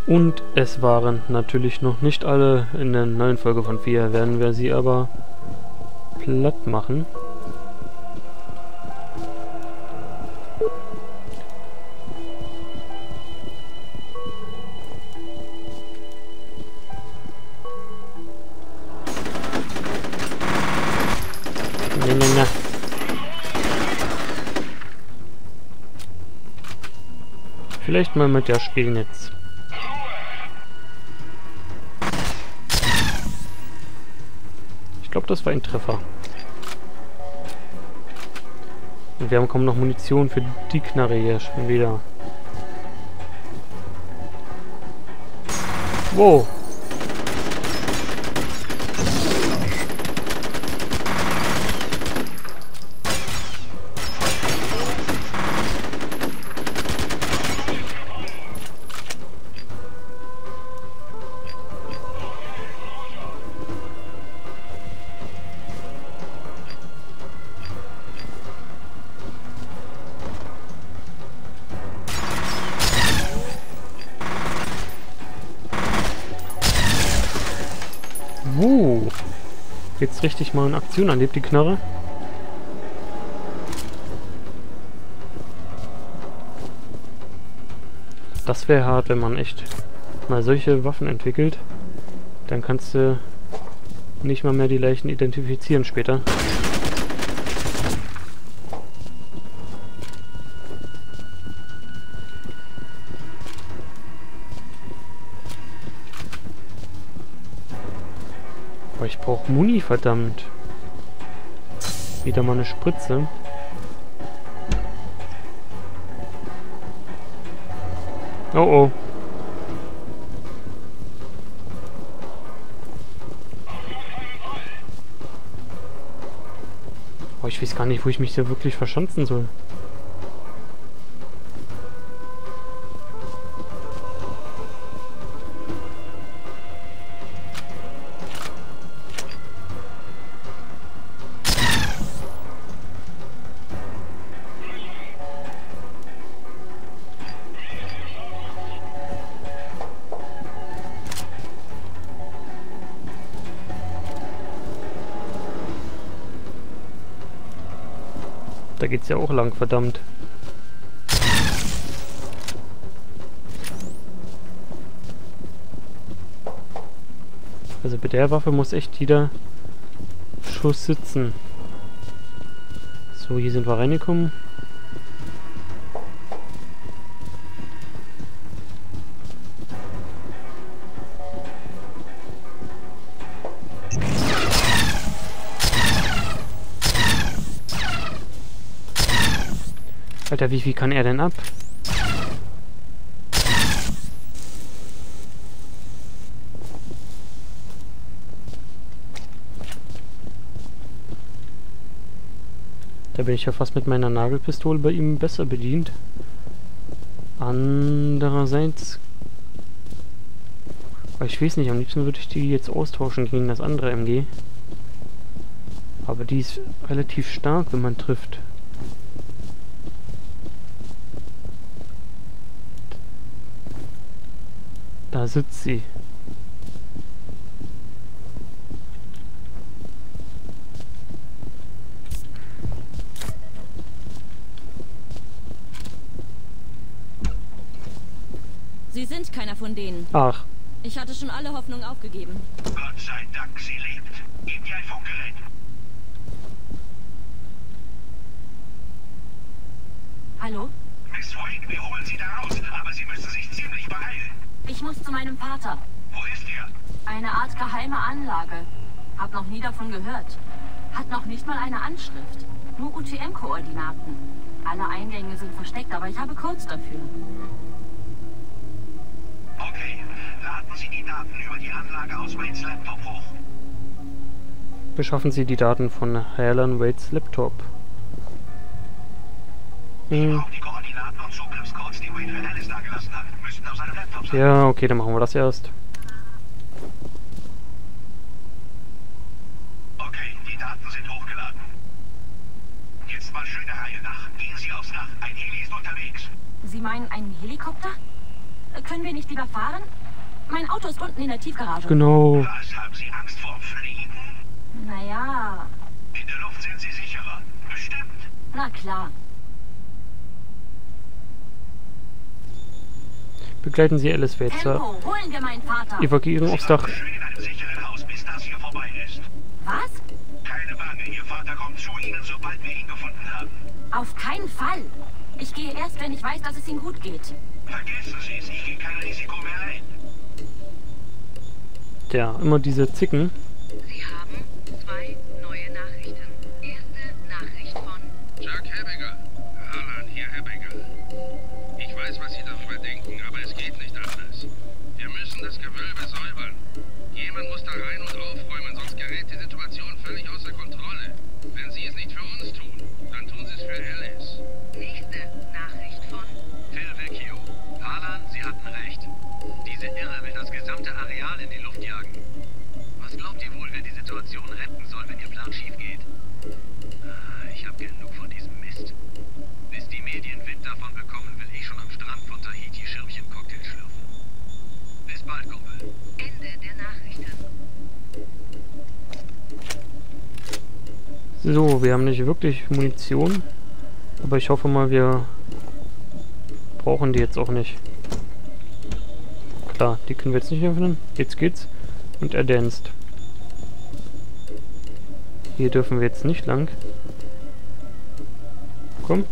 Und es waren natürlich noch nicht alle in der neuen Folge von 4, werden wir sie aber platt machen. Ne. Vielleicht mal mit der spielen jetzt. Ich glaube, das war ein Treffer. Und wir haben kaum noch Munition für die Knarre hier schon wieder. Wow. Jetzt richtig mal in Aktion erlebt, die Knarre. Das wäre hart, wenn man echt mal solche Waffen entwickelt. Dann kannst du nicht mal mehr die Leichen identifizieren später. Aber ich brauche Muni, verdammt. Wieder mal eine Spritze. Oh oh. Oh, ich weiß gar nicht, wo ich mich da wirklich verschanzen soll. Da geht's ja auch lang, verdammt. Also bei der Waffe muss echt jeder Schuss sitzen. So, hier sind wir reingekommen. Alter, wie viel kann er denn ab? Da bin ich ja fast mit meiner Nagelpistole bei ihm besser bedient. Andererseits... Aber ich weiß nicht, am liebsten würde ich die jetzt austauschen gegen das andere MG. Aber die ist relativ stark, wenn man trifft. Da sitzt sie. Sie sind keiner von denen. Ach. Ich hatte schon alle Hoffnung aufgegeben. Gott sei Dank, sie lebt. Gebt ihr ein Funkgerät. Hallo? Miss Wayne, wir holen sie da raus, aber sie müssen sich ziemlich beeilen. Ich muss zu meinem Vater. Wo ist er? Eine Art geheime Anlage. Hab noch nie davon gehört. Hat noch nicht mal eine Anschrift. Nur UTM-Koordinaten. Alle Eingänge sind versteckt, aber ich habe Codes dafür. Okay, laden Sie die Daten über die Anlage aus Waynes Laptop hoch. Beschaffen Sie die Daten von Alan Waits Laptop. Ich brauche die Koordinaten und Zugriffscodes, die Wayne für Alice dagelassen hat. Müssten auf seinem Laptop sein. Ja, okay, dann machen wir das erst. Okay, die Daten sind hochgeladen. Jetzt mal schöne Reihe nach. Gehen Sie aufs Dach. Ein Heli ist unterwegs. Sie meinen einen Helikopter? Können wir nicht lieber fahren? Mein Auto ist unten in der Tiefgarage. Genau. Was, haben Sie Angst vor Fliegen? Naja, In der Luft sind Sie sicherer. Bestimmt. na klar. Begleiten Sie Alice Wade zur Tempo, holen wir meinen Vater. Evakuierung aufs Dach. Schön in einem sicheren Haus, bis das hier vorbei ist. Was? Keine Bange, Ihr Vater kommt zu Ihnen, sobald wir ihn gefunden haben. Auf keinen Fall. Ich gehe erst, wenn ich weiß, dass es ihm gut geht. Vergessen Sie es, ich gehe kein Risiko mehr ein. Ja, immer diese Zicken. Sie haben 2 neue Nachrichten. Erste Nachricht von Jack Hebbiger. Harlan, hier Hebbiger. Ich weiß, was Sie darüber denken, aber es geht nicht anders. Wir müssen das Gewölbe säubern. Jemand muss da rein und aufräumen, sonst gerät die Situation völlig außer Kontrolle. Wenn Sie es nicht für uns tun, dann tun Sie es für Alice. nächste Nachricht von Phil Vecchio. Harlan, Sie hatten recht. Diese Irre will das gesamte Areal in die Luft jagen. Was glaubt ihr wohl, wer die Situation retten soll, wenn ihr Plan schief geht? Ich habe genug von diesem Mist. Bis die Medien Wind davon bekommen, will ich schon am Strand von Tahiti Schirmchen-Cocktail schlürfen. Bis bald, Kumpel. Ende der Nachrichten. So, wir haben nicht wirklich Munition. Aber ich hoffe mal, wir brauchen die jetzt auch nicht. Klar, die können wir jetzt nicht öffnen. Jetzt geht's. Und er danst. Hier dürfen wir jetzt nicht lang. Komm.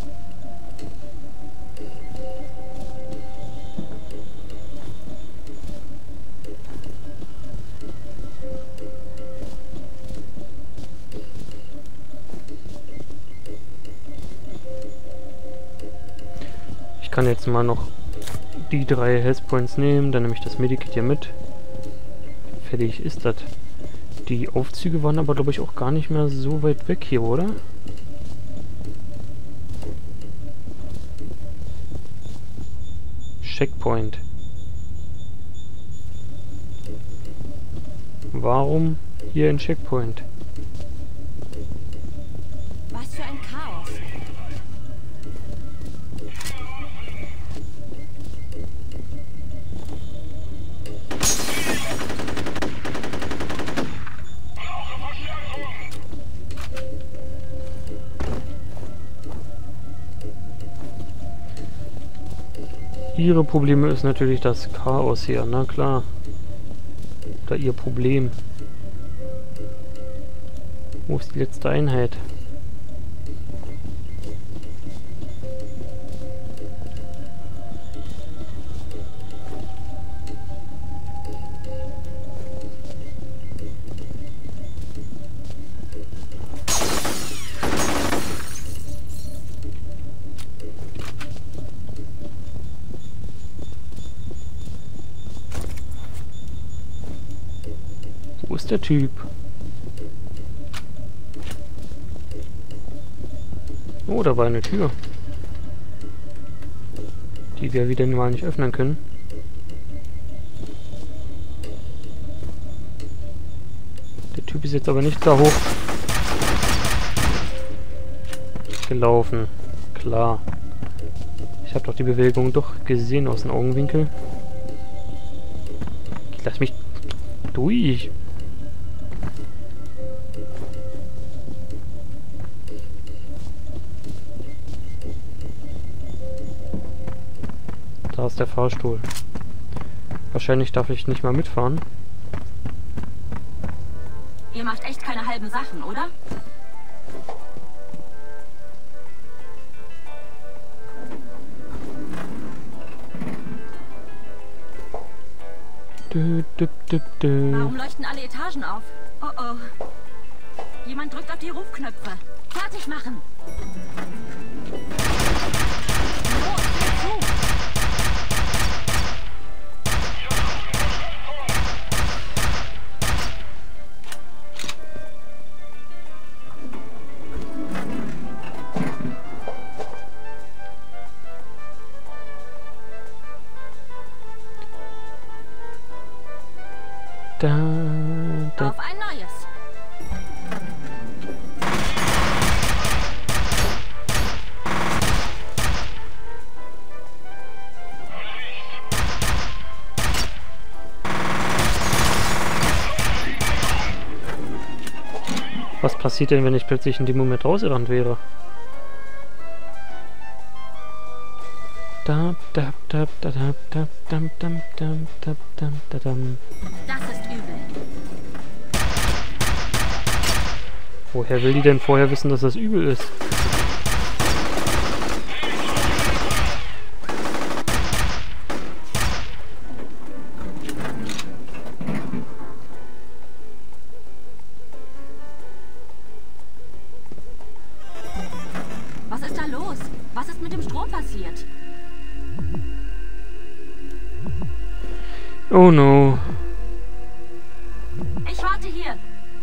Ich kann jetzt mal noch die 3 Health Points nehmen, dann nehme ich das Medikit hier mit. Fertig ist das. Die Aufzüge waren aber, glaube ich, auch gar nicht mehr so weit weg hier, oder? Checkpoint. Warum hier ein Checkpoint? Was für ein Chaos. Ihre Probleme ist natürlich das Chaos hier, na klar. Oder ihr Problem. Wo ist die letzte Einheit? Wo ist der Typ? Oh, da war eine Tür. Die wir wieder mal nicht öffnen können. Der Typ ist jetzt aber nicht da hoch gelaufen. Klar. Ich habe doch die Bewegung doch gesehen aus dem Augenwinkel. Lass mich durch. Da ist der Fahrstuhl. Wahrscheinlich darf ich nicht mal mitfahren. Ihr macht echt keine halben Sachen, oder? Warum leuchten alle Etagen auf? Oh oh. Jemand drückt auf die Rufknöpfe. Fertig machen! Los, geh zu! Auf ein neues! Was passiert denn, wenn ich plötzlich in dem Moment rausgerannt wäre? Das ist übel. Woher will die denn vorher wissen, dass das übel ist? Was ist da los? Was ist mit dem Strom passiert? Oh no. Ich warte hier.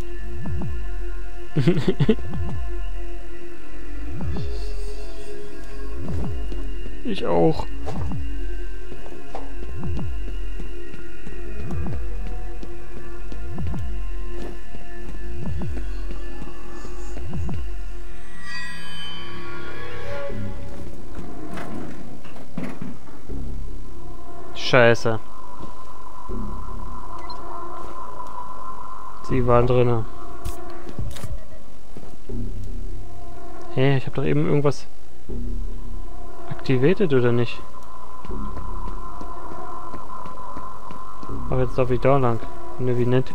Ich auch. Scheiße. Sie waren drinne. Hä, ich habe doch eben irgendwas aktiviert oder nicht? Aber jetzt darf ich da lang. Ne, wie nett.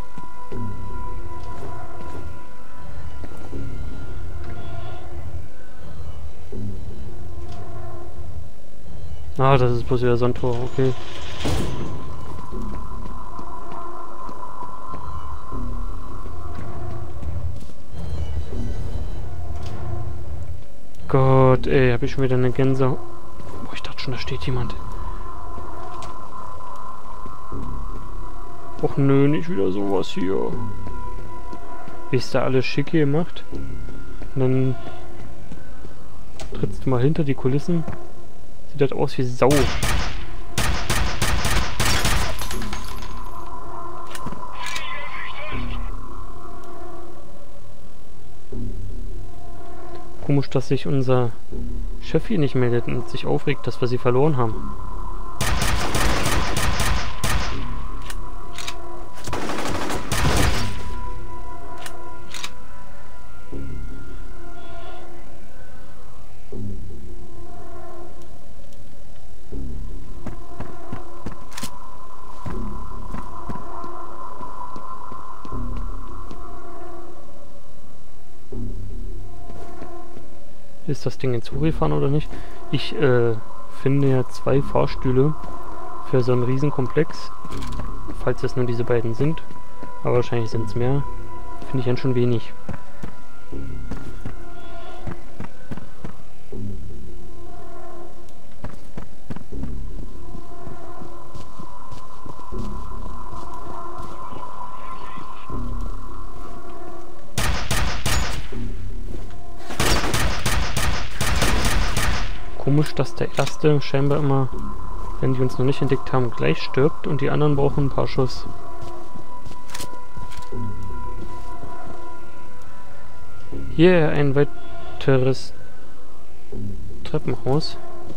Ah, das ist bloß wieder so ein Tor, okay. Gott, ey, hab ich schon wieder eine Gänsehaut. Boah, ich dachte schon, da steht jemand. Och nö, nicht wieder sowas hier. Wie ist da alles schick hier gemacht? Und dann trittst du mal hinter die Kulissen. Sieht das aus wie Sau. Komisch, dass sich unser Chef hier nicht meldet und sich aufregt, dass wir sie verloren haben. Ist das Ding jetzt hochgefahren oder nicht? Ich finde ja 2 Fahrstühle für so einen Riesenkomplex. Falls es nur diese beiden sind. Aber wahrscheinlich sind es mehr. Finde ich dann schon wenig. Komisch, dass der erste scheinbar immer, wenn die uns noch nicht entdeckt haben, gleich stirbt und die anderen brauchen ein paar Schuss. Hier ein weiteres Treppenhaus.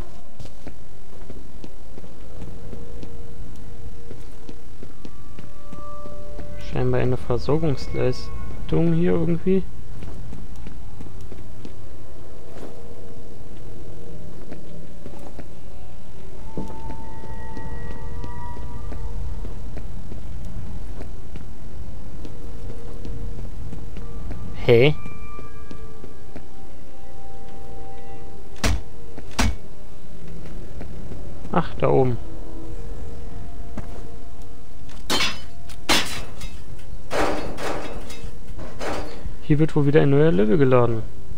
Scheinbar eine Versorgungsleistung hier irgendwie. Hä? Ach, da oben. Hier wird wohl wieder ein neuer Level geladen.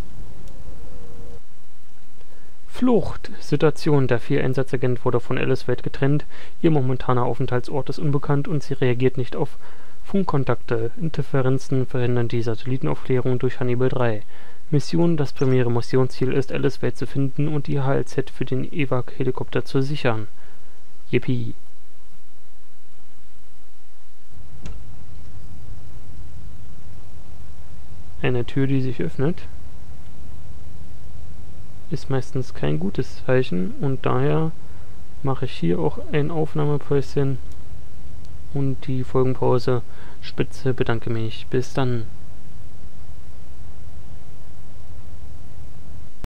Flucht. Situation. Der 4-Einsatzagent wurde von Alice Wade getrennt. Ihr momentaner Aufenthaltsort ist unbekannt und sie reagiert nicht auf Funkkontakte. Interferenzen verhindern die Satellitenaufklärung durch Hannibal 3. Mission. Das primäre Missionsziel ist, Alice Wade zu finden und die HLZ für den Evac-Helikopter zu sichern. Yippie. Eine Tür, die sich öffnet, ist meistens kein gutes Zeichen und daher mache ich hier auch ein Aufnahmepäuschen und die Folgenpause. Spitze, bedanke mich. Bis dann.